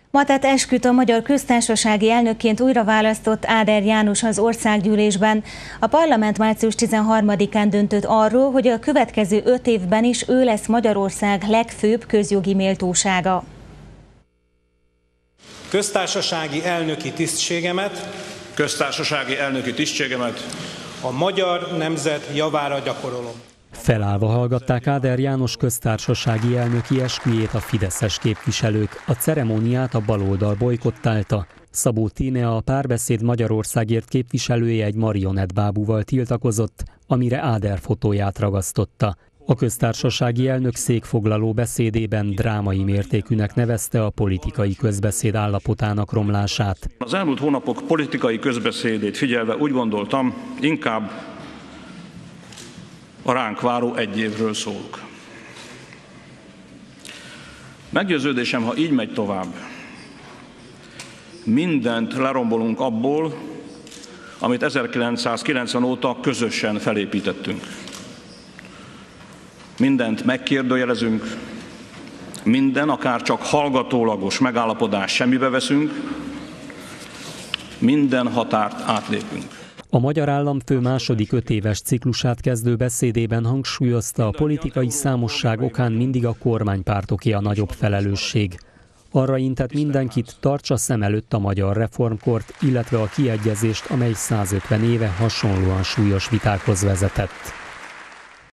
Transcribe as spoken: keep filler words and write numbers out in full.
Ma tett esküt a Magyar Köztársasági elnökként újra választott Áder János az országgyűlésben. A parlament március tizenharmadikán döntött arról, hogy a következő öt évben is ő lesz Magyarország legfőbb közjogi méltósága. Köztársasági elnöki tisztségemet, köztársasági elnöki tisztségemet a magyar nemzet javára gyakorolom. Felállva hallgatták Áder János köztársasági elnöki esküjét a fideszes képviselők. A ceremóniát a baloldal bojkottálta. Szabó Tínea, a Párbeszéd Magyarországért képviselője egy marionettbábúval tiltakozott, amire Áder fotóját ragasztotta. A köztársasági elnök székfoglaló beszédében drámai mértékűnek nevezte a politikai közbeszéd állapotának romlását. Az elmúlt hónapok politikai közbeszédét figyelve úgy gondoltam, inkább a ránk váró egy évről szólok. Meggyőződésem, ha így megy tovább, mindent lerombolunk abból, amit ezerkilencszázkilencven óta közösen felépítettünk. Mindent megkérdőjelezünk, minden, akár csak hallgatólagos megállapodás semmibe veszünk, minden határt átlépünk. A magyar államfő második öt éves ciklusát kezdő beszédében hangsúlyozta, a politikai számosság okán mindig a kormánypártoké a nagyobb felelősség. Arra intett mindenkit, tartsa szem előtt a magyar reformkort, illetve a kiegyezést, amely százötven éve hasonlóan súlyos vitákhoz vezetett.